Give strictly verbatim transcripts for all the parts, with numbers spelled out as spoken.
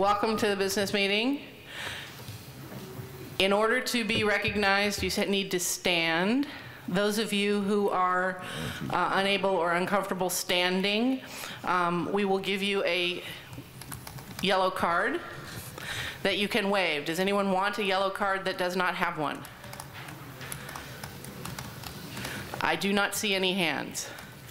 Welcome to the business meeting. In order to be recognized, you need to stand. Those of you who are uh, unable or uncomfortable standing, um, we will give you a yellow card that you can wave. Does anyone want a yellow card that does not have one? I do not see any hands.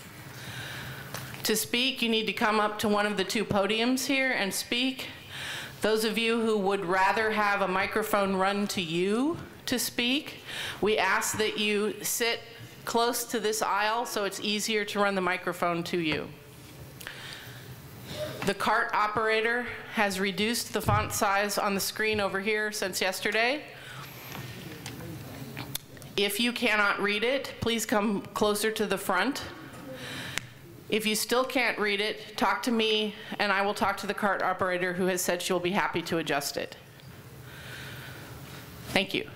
To speak, you need to come up to one of the two podiums here and speak. Those of you who would rather have a microphone run to you to speak, we ask that you sit close to this aisle so it's easier to run the microphone to you. The cart operator has reduced the font size on the screen over here since yesterday. If you cannot read it, please come closer to the front. If you still can't read it, talk to me, and I will talk to the cart operator who has said she'll be happy to adjust it. Thank you.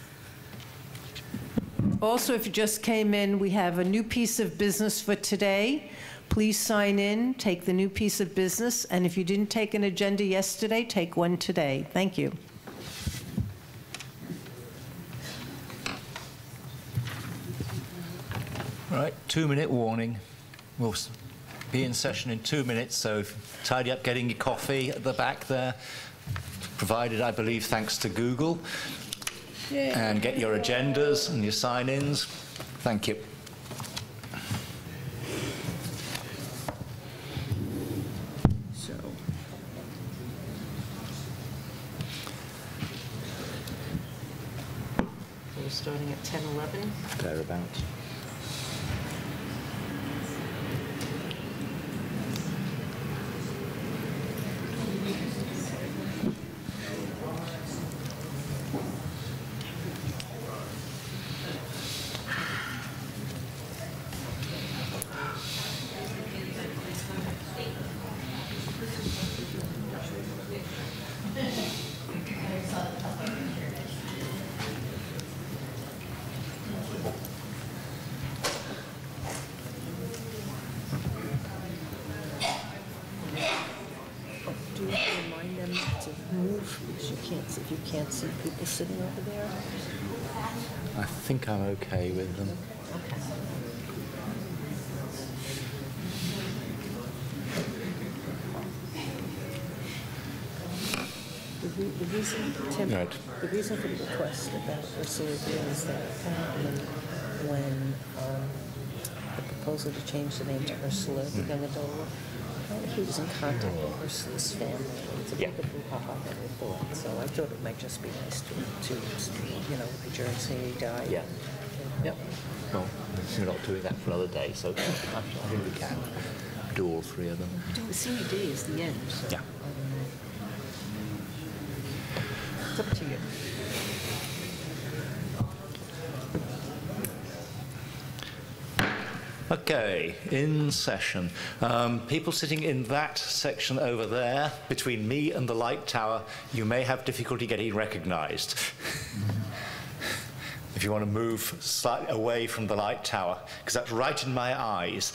Also, if you just came in, we have a new piece of business for today. Please sign in, take the new piece of business, and if you didn't take an agenda yesterday, take one today. Thank you. All right, two-minute warning. We'll be in session in two minutes, so tidy up getting your coffee at the back there, provided, I believe, thanks to Google. Yeah. And get your agendas and your sign-ins. Thank you. So. We're starting at ten eleven. Thereabouts. If you can't see people sitting over there? I think I'm okay with them. Okay. The, re the reason, Tim, right. the reason for the request about Ursula is that apparently when um, the proposal to change the name to Ursula mm. the young adult, he was in contact with Ursula's family. It's a yeah. bit of a brouhaha that I thought, so I thought it might just be nice to, to you know, adjourn, say he died. Yeah. Yep. Well, we're not doing that for another day, so I think we can do all three of them. The C E D is the end. So, yeah. Um, it's up to you. Okay, in session. Um, people sitting in that section over there, between me and the light tower, you may have difficulty getting recognized. If you want to move slightly away from the light tower, because that's right in my eyes.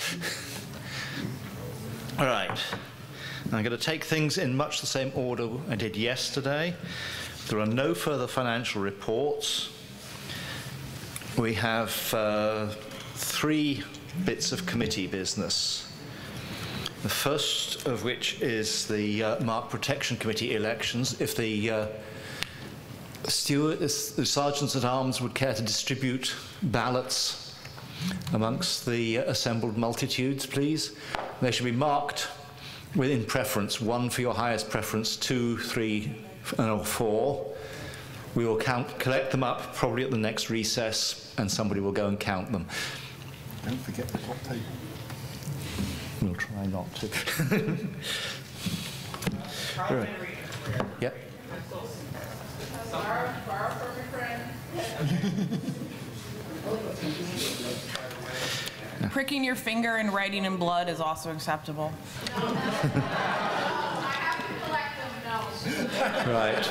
All right, I'm going to take things in much the same order I did yesterday. There are no further financial reports. We have uh, three bits of committee business. The first of which is the uh, Mark Protection Committee elections. If the uh, steward, the sergeants at arms would care to distribute ballots amongst the assembled multitudes, please. They should be marked within preference, one for your highest preference, two, three, or four. We will count, collect them up probably at the next recess, and somebody will go and count them. Don't forget the top table. We'll try not to. Right. Yep. Pricking your finger and writing in blood is also acceptable. Right.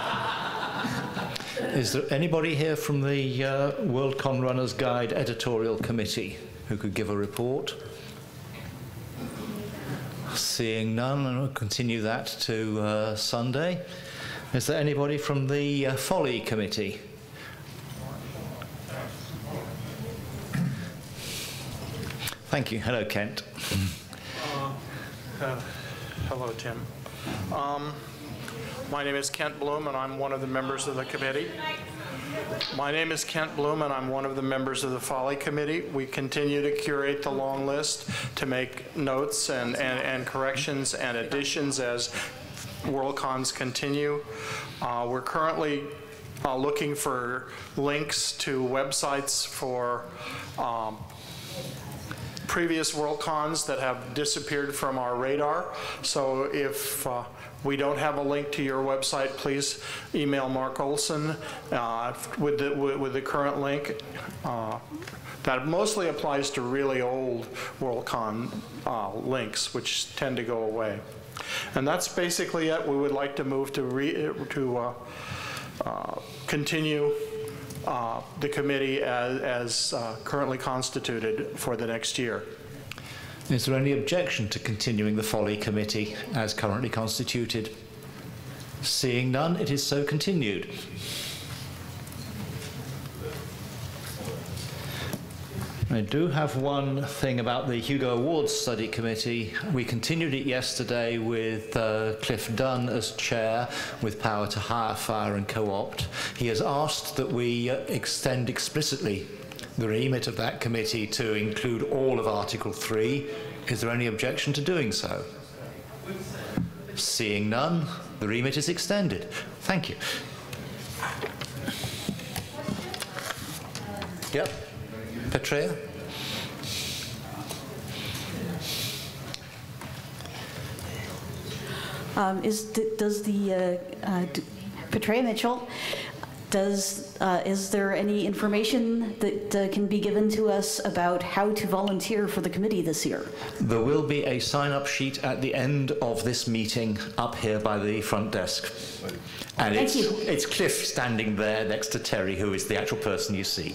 Is there anybody here from the uh, Worldcon Runners Guide editorial committee who could give a report? Seeing none, and we'll continue that to uh, Sunday. Is there anybody from the uh, Folly Committee? Thank you. Hello, Kent. Uh, uh, hello, Tim. Um, my name is Kent Bloom, and I'm one of the members of the committee. My name is Kent Bloom, and I'm one of the members of the Folly Committee. We continue to curate the long list to make notes and, and, and corrections and additions as Worldcons continue. Uh, we're currently uh, looking for links to websites for um, previous Worldcons that have disappeared from our radar. So if uh, we don't have a link to your website, please email Mark Olson uh, with, the, with, with the current link. Uh, that mostly applies to really old Worldcon uh, links, which tend to go away. And that's basically it. We would like to move to, re, to uh, uh, continue Uh, the committee as, as uh, currently constituted for the next year. Is there any objection to continuing the Folly Committee as currently constituted? Seeing none, it is so continued. I do have one thing about the Hugo Awards Study Committee. We continued it yesterday with uh, Cliff Dunn as chair, with power to hire, fire and co-opt. He has asked that we uh, extend explicitly the remit of that committee to include all of Article three. Is there any objection to doing so? Seeing none, the remit is extended. Thank you. Yep. Petrea? Um, is does the uh, uh, Petrea Mitchell? Does uh, is there any information that uh, can be given to us about how to volunteer for the committee this year? There will be a sign-up sheet at the end of this meeting up here by the front desk. And Thank it's, you. it's Cliff standing there next to Terry, who is the actual person you see.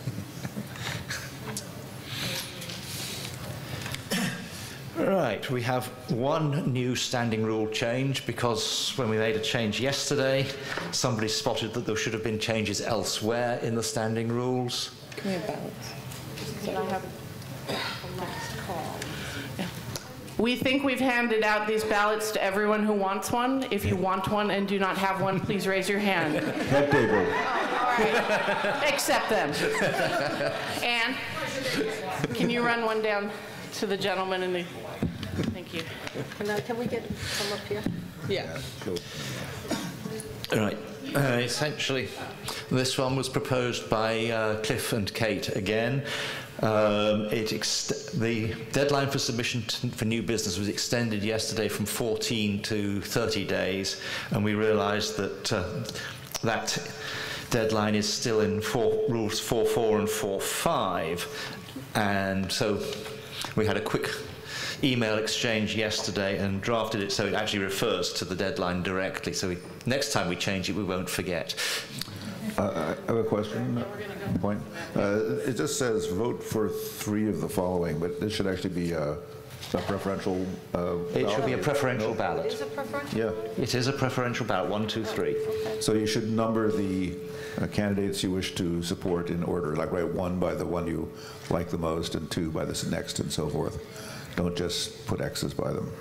Right, we have one new standing rule change, because when we made a change yesterday, somebody spotted that there should have been changes elsewhere in the standing rules. Come here, balance. Can I have a last call? We think we've handed out these ballots to everyone who wants one. If you want one and do not have one, please raise your hand. That table. All right. Accept them. Anne, can you run one down to the gentleman in the... Thank you. And now, can we get some up here? Yeah. Right. Uh, essentially, this one was proposed by uh, Cliff and Kate again. Um, it ex the deadline for submission t for new business was extended yesterday from fourteen to thirty days, and we realised that uh, that deadline is still in four, rules four point four and four point five, and so we had a quick email exchange yesterday and drafted it so it actually refers to the deadline directly. So we, next time we change it, we won't forget. Uh, I have a question. Point. Uh, it just says vote for three of the following, but this should actually be a, a preferential. Uh, It should be a preferential no. ballot. Is it preferential? Yeah. It is a preferential ballot. One, two, three. So you should number the uh, candidates you wish to support in order, like write one by the one you like the most, and two by the next, and so forth. Don't just put X's by them.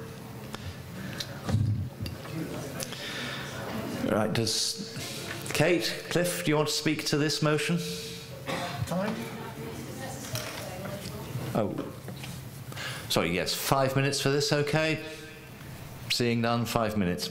Right. Does Kate, Cliff, do you want to speak to this motion? Time? Oh, sorry, yes, five minutes for this, okay? Seeing none, five minutes.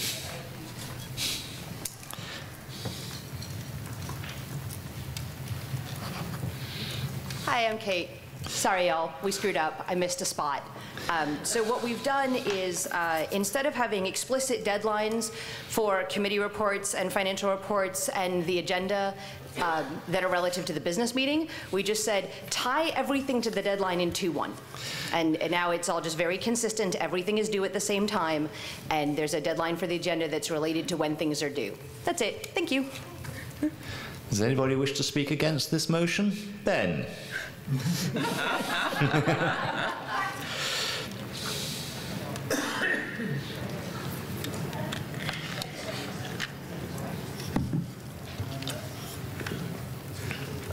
Hi, I'm Kate. Sorry, y'all, we screwed up. I missed a spot. Um, so what we've done is, uh, instead of having explicit deadlines for committee reports and financial reports and the agenda um, that are relative to the business meeting, we just said tie everything to the deadline in two one. And, and now it's all just very consistent. Everything is due at the same time, and there's a deadline for the agenda that's related to when things are due. That's it. Thank you. Does anybody wish to speak against this motion? Ben?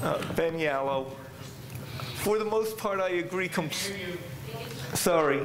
Uh, Ben Yallow. For the most part, I agree. Com- Sorry.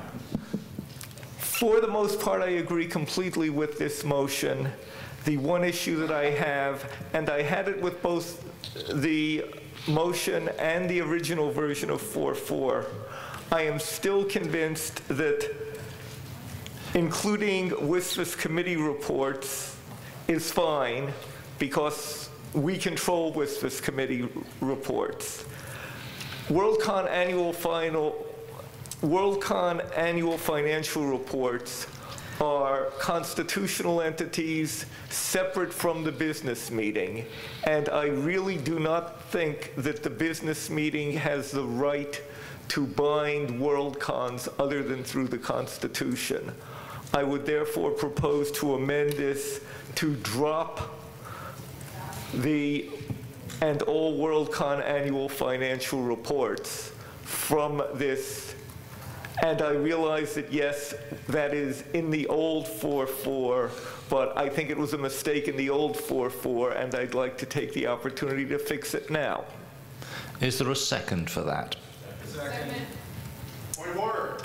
For the most part, I agree completely with this motion. The one issue that I have, and I had it with both the motion and the original version of four four, I am still convinced that including W S F S committee reports is fine because we control W S F S committee reports. Worldcon annual final, Worldcon annual financial reports are constitutional entities separate from the business meeting, and I really do not think that the business meeting has the right to bind Worldcons other than through the Constitution. I would therefore propose to amend this to drop the and all Worldcon annual financial reports from this. And I realize that, yes, that is in the old four four, but I think it was a mistake in the old four four, and I'd like to take the opportunity to fix it now. Is there a second for that? Second. Point of order.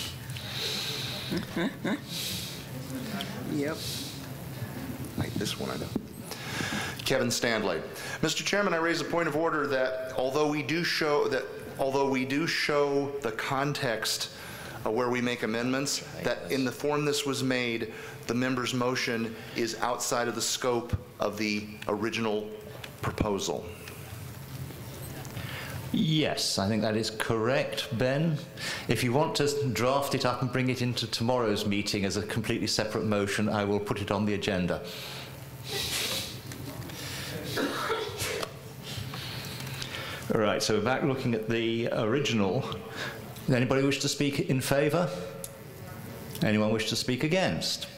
Yep. Right, this one I know. Kevin Standley. Mister Chairman, I raise a point of order that although we do show that although we do show the context uh, where we make amendments, that in the form this was made, the member's motion is outside of the scope of the original proposal. Yes, I think that is correct, Ben. If you want to draft it up and bring it into tomorrow's meeting as a completely separate motion, I will put it on the agenda. All right, so we're back looking at the original. Does anybody wish to speak in favour? Anyone wish to speak against?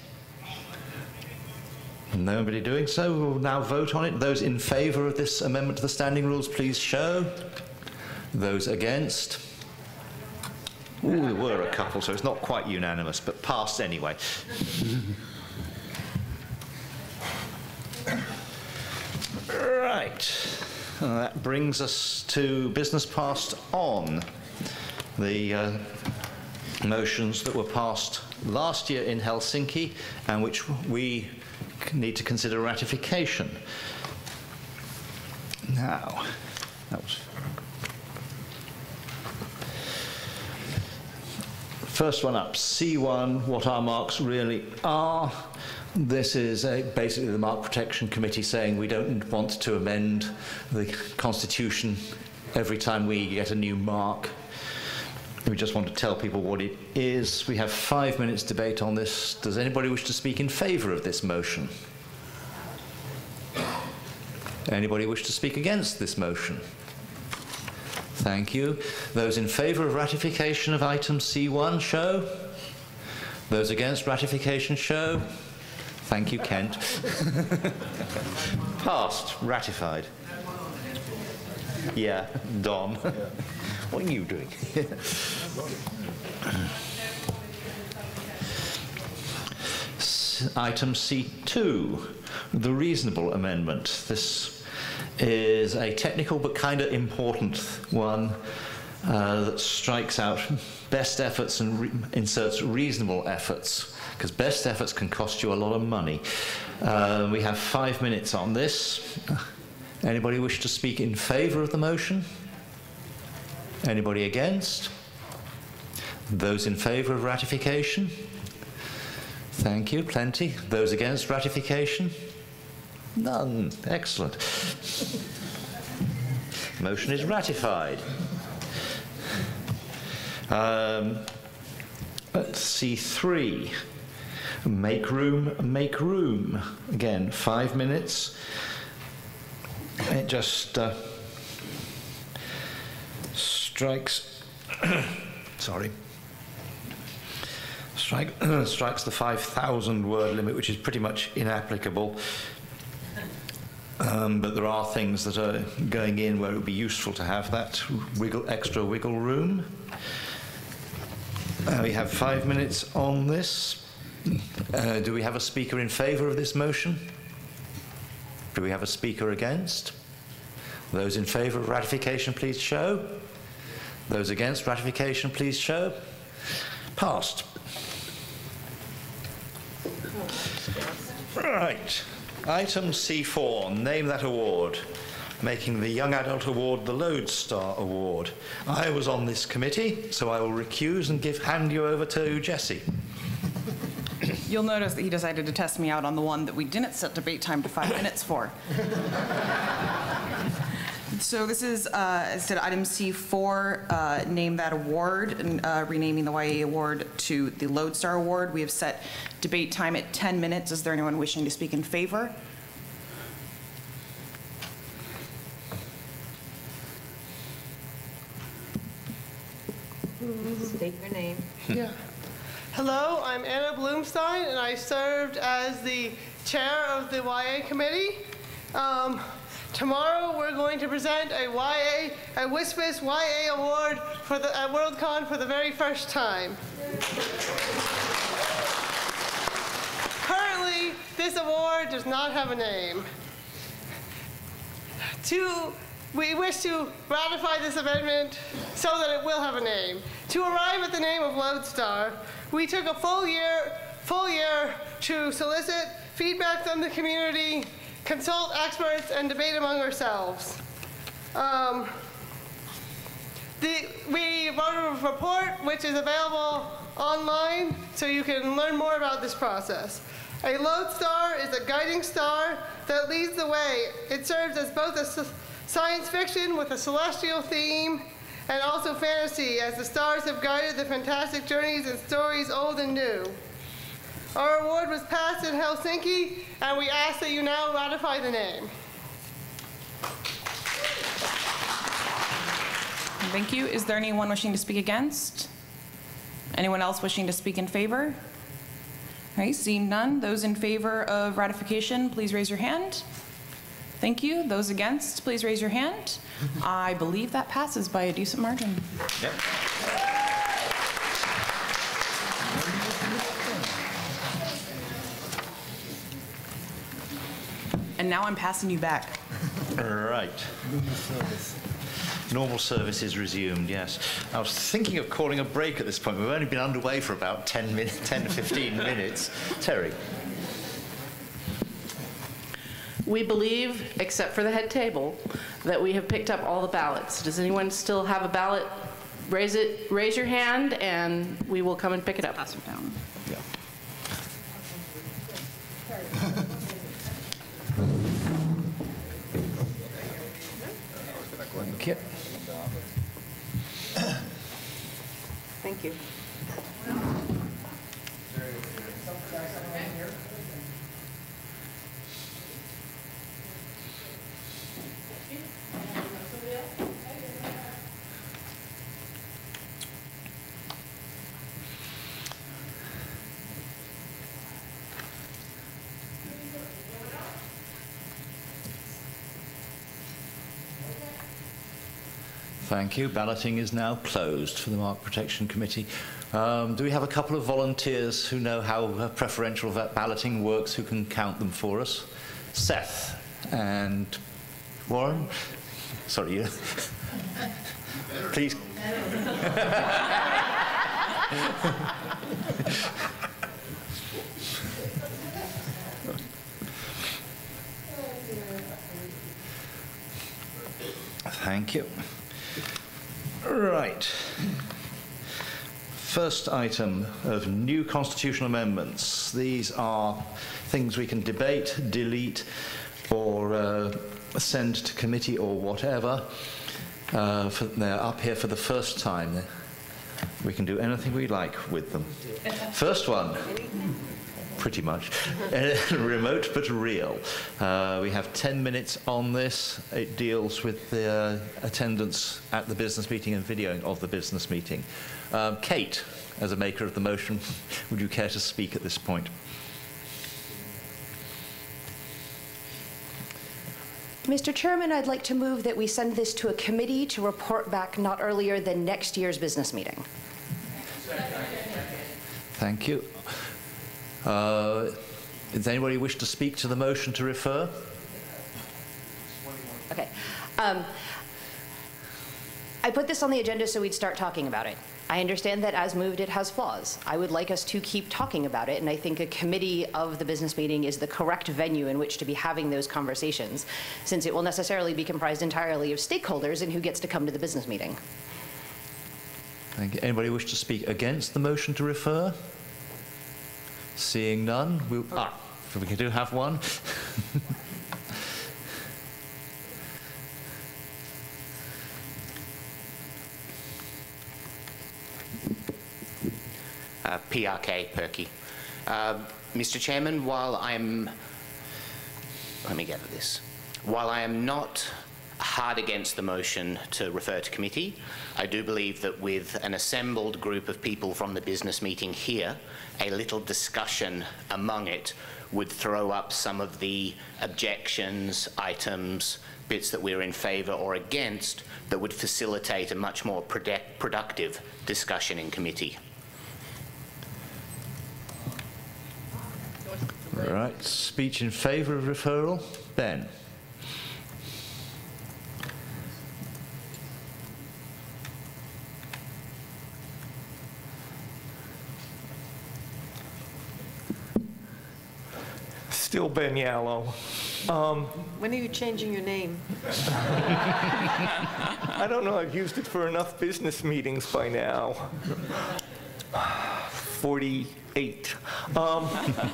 Nobody doing so. We'll now vote on it. Those in favour of this amendment to the standing rules, please show. Those against? Ooh, there were a couple, so it's not quite unanimous, but passed anyway. Right. Uh, that brings us to business passed on. The uh, motions that were passed last year in Helsinki and which we need to consider ratification. Now, that was first one up, C one, what our marks really are. This is a, basically the Mark Protection Committee saying we don't want to amend the Constitution every time we get a new mark. We just want to tell people what it is. We have five minutes debate on this. Does anybody wish to speak in favour of this motion? Anybody wish to speak against this motion? Thank you. Those in favour of ratification of item C one, show. Those against ratification, show. Thank you, Kent. Passed. Ratified. Yeah, Don. What are you doing? Item C two, the reasonable amendment. This is a technical but kind of important one uh, that strikes out best efforts and re inserts reasonable efforts, because best efforts can cost you a lot of money. Uh, we have five minutes on this. Anybody wish to speak in favour of the motion? Anybody against? Those in favour of ratification? Thank you, plenty. Those against ratification? None. Excellent. Motion is ratified. Um, C three. Make room, make room. Again, five minutes. It just uh, strikes, sorry, strike, strikes the five thousand word limit, which is pretty much inapplicable. Um, but there are things that are going in where it would be useful to have that wiggle, extra wiggle room. Uh, we have five minutes on this. Uh, do we have a speaker in favour of this motion? Do we have a speaker against? Those in favour of ratification, please show. Those against ratification, please show. Passed. Right. Item C four, name that award, making the Young Adult Award the Lodestar Award. I was on this committee, so I will recuse and give hand you over to Jesse. You'll notice that he decided to test me out on the one that we didn't set debate time to five minutes for. So this is, uh, as I said, item C four, uh, name that award, and uh, renaming the Y A Award to the Lodestar Award. We have set debate time at ten minutes. Is there anyone wishing to speak in favor? State your name. Yeah. Hello, I'm Anna Bloomstein, and I served as the chair of the Y A committee. Um, tomorrow, we're going to present a Y A, a W S F S Y A award for the at Worldcon for the very first time. Currently, this award does not have a name. To We wish to ratify this amendment so that it will have a name. To arrive at the name of Lodestar, we took a full year, full year to solicit feedback from the community, consult experts, and debate among ourselves. Um, the, we wrote a report which is available online, so you can learn more about this process. A Lodestar is a guiding star that leads the way. It serves as both a science fiction with a celestial theme and also fantasy, as the stars have guided the fantastic journeys and stories old and new. Our award was passed in Helsinki, and we ask that you now ratify the name. Thank you. Is there anyone wishing to speak against? Anyone else wishing to speak in favor? All right, seeing none, those in favor of ratification, please raise your hand. Thank you. Those against, please raise your hand. I believe that passes by a decent margin. Yep. And now I'm passing you back. Right. Normal service is resumed, yes. I was thinking of calling a break at this point. We've only been underway for about ten, minutes, ten to fifteen minutes. Terry. We believe, except for the head table, that we have picked up all the ballots. Does anyone still have a ballot? Raise it, raise your hand, and we will come and pick it up. Pass it down. Yeah. Thank you. Thank you. Thank you. Balloting is now closed for the Mark Protection Committee. Um, do we have a couple of volunteers who know how uh, preferential balloting works, who can count them for us? Seth and Warren? Sorry, you. Please. Thank you. Right. First item of new constitutional amendments. These are things we can debate, delete, or uh, send to committee or whatever. Uh, for, they're up here for the first time. We can do anything we like with them. First one. Pretty much. Remote but real. Uh, we have ten minutes on this. It deals with the uh, attendance at the business meeting and videoing of the business meeting. Um, Kate, as a maker of the motion, would you care to speak at this point? Mister Chairman, I'd like to move that we send this to a committee to report back not earlier than next year's business meeting. Thank you. Uh, does anybody wish to speak to the motion to refer? Okay. Um, I put this on the agenda so we'd start talking about it. I understand that as moved, it has flaws. I would like us to keep talking about it, and I think a committee of the business meeting is the correct venue in which to be having those conversations, since it will necessarily be comprised entirely of stakeholders and who gets to come to the business meeting. Thank you. Anybody wish to speak against the motion to refer? Seeing none, we'll, ah, we do have one. Uh, P R K, Perky. Uh, Mister Chairman, while I'm, let me get at this. While I am not hard against the motion to refer to committee, I do believe that with an assembled group of people from the business meeting here, a little discussion among it would throw up some of the objections, items, bits that we're in favour or against that would facilitate a much more product productive discussion in committee. All right, speech in favour of referral. Ben. Still Ben Yallow. Um, When are you changing your name? I don't know, I've used it for enough business meetings by now. forty-eight. Um,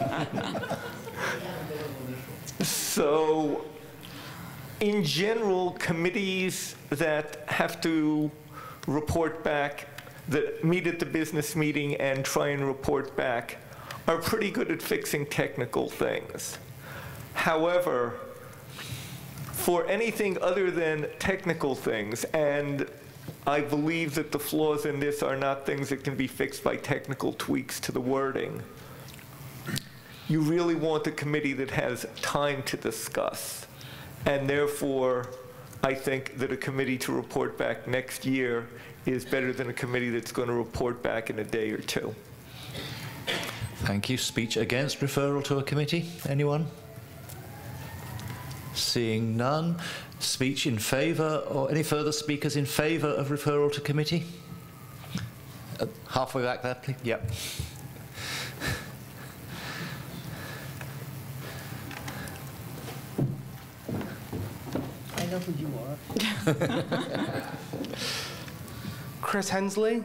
so, in general, committees that have to report back, that meet at the business meeting and try and report back, are pretty good at fixing technical things. However, for anything other than technical things, and I believe that the flaws in this are not things that can be fixed by technical tweaks to the wording, you really want a committee that has time to discuss. And therefore, I think that a committee to report back next year is better than a committee that's going to report back in a day or two. Thank you. Speech against referral to a committee? Anyone? Seeing none. Speech in favour, or any further speakers in favour of referral to committee? Uh, halfway back there, please. Yep. I know who you are. Chris Hensley.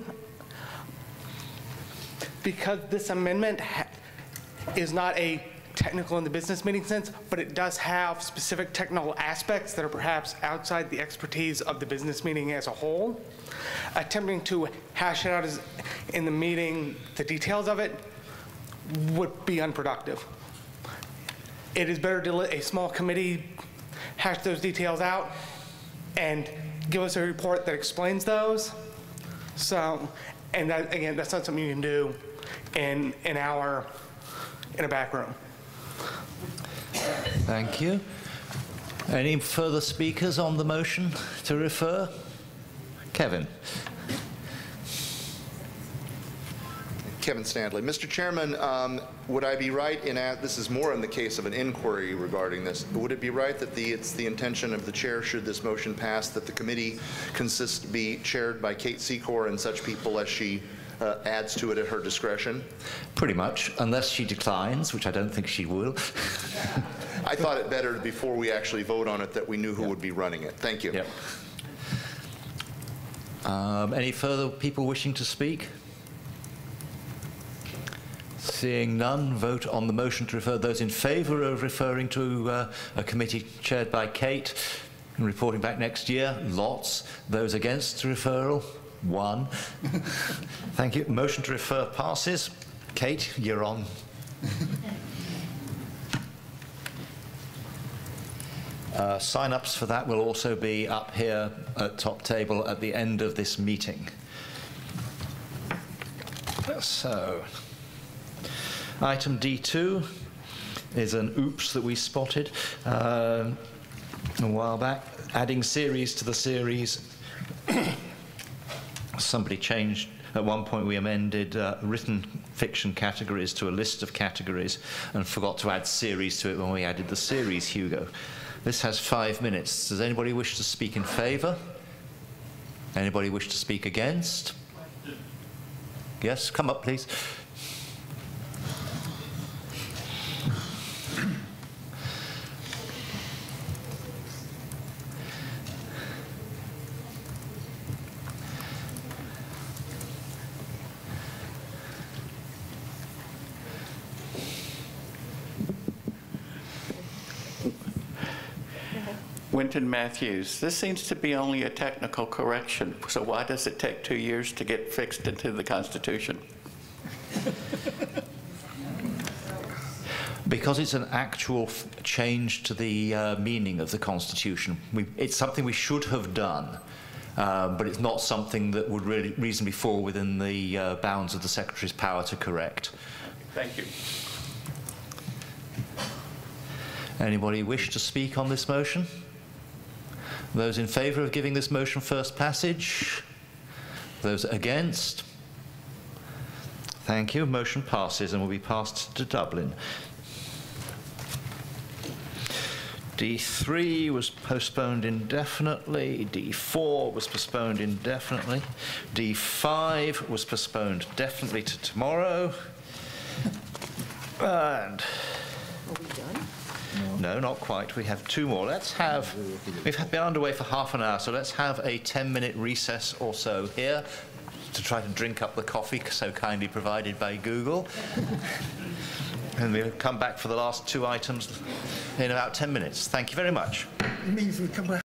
Because this amendment ha is not a technical in the business meeting sense, but it does have specific technical aspects that are perhaps outside the expertise of the business meeting as a whole. Attempting to hash it out as in the meeting, the details of it, would be unproductive. It is better to let a small committee hash those details out and give us a report that explains those. So, and that, again, that's not something you can do in an hour in a back room. Thank you. Any further speakers on the motion to refer? Kevin. Kevin Standley. Mister Chairman, um, would I be right in that this is more in the case of an inquiry regarding this? Would it be right that the it's the intention of the chair, should this motion pass, that the committee consists be chaired by Kate Secor and such people as she uh, adds to it at her discretion? Pretty much, unless she declines, which I don't think she will. I thought it better before we actually vote on it that we knew who yep. would be running it. Thank you. Yep. Um, any further people wishing to speak? Seeing none, vote on the motion to refer. Those in favour of referring to uh, a committee chaired by Kate and reporting back next year, lots. Those against referral, one. Thank you. Motion to refer passes. Kate, you're on. Uh, sign-ups for that will also be up here at top table at the end of this meeting. So, item D two is an oops that we spotted uh, a while back, adding series to the series. Somebody changed, at one point we amended uh, written fiction categories to a list of categories and forgot to add series to it when we added the series, Hugo. This has five minutes. Does anybody wish to speak in favour? Anybody wish to speak against? Yes, come up, please. Winton Matthews, this seems to be only a technical correction, so why does it take two years to get fixed into the Constitution? Because it's an actual f change to the uh, meaning of the Constitution. We, it's something we should have done, uh, but it's not something that would really reasonably fall within the uh, bounds of the Secretary's power to correct. Thank you. Anybody wish to speak on this motion? Those in favour of giving this motion first passage? Those against? Thank you. Motion passes and will be passed to Dublin. D three was postponed indefinitely. D four was postponed indefinitely. D five was postponed definitely to tomorrow. And Are we done? no, not quite. We have two more. Let's have, we've been underway for half an hour, so let's have a ten minute recess or so here to try to drink up the coffee so kindly provided by Google. And we'll come back for the last two items in about ten minutes. Thank you very much. It means we come back.